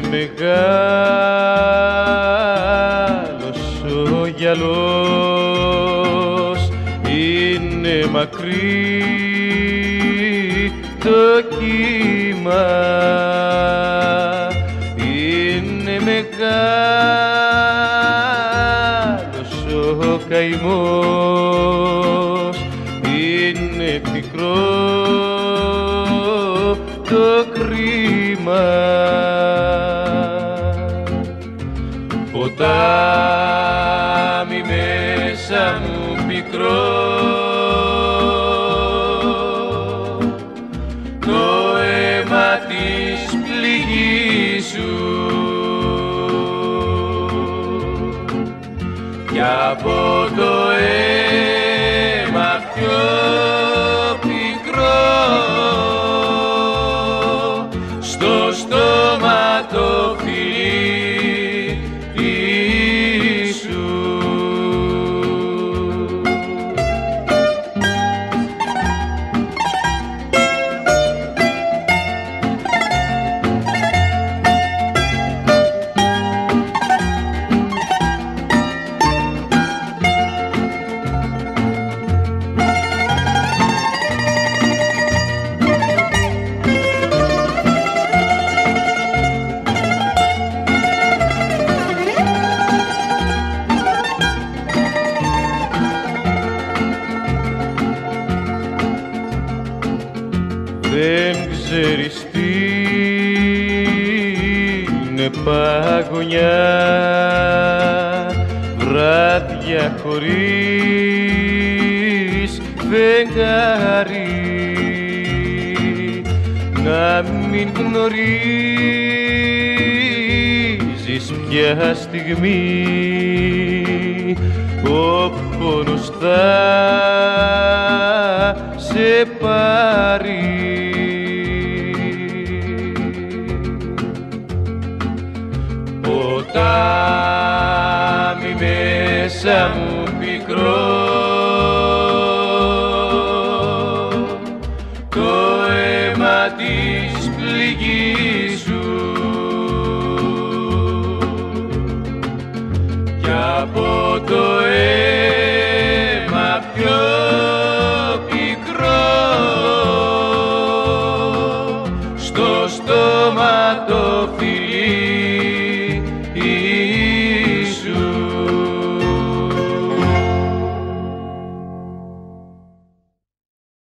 μεγάλος ο γυαλός, είναι μακρύ το κύμα, είναι μεγάλος ο καημός, είναι πικρό το κρίμα. Ποτάμι μέσα μου πικρό, το αίμα της πληγής σου, κι από το αίμα πιο πικρό στο στόμα το φιλί σου. Δεν ξέρεις τι είναι παγωνιά, βράδια χωρίς φεγγάρι, να μην γνωρίζεις ποια στιγμή ο πόνος θα σε πάρει. Ποτάμι μέσα μου πικρό, το αίμα της πληγής σου, κι από το αίμα πιο πικρό στο στόμα το φιλί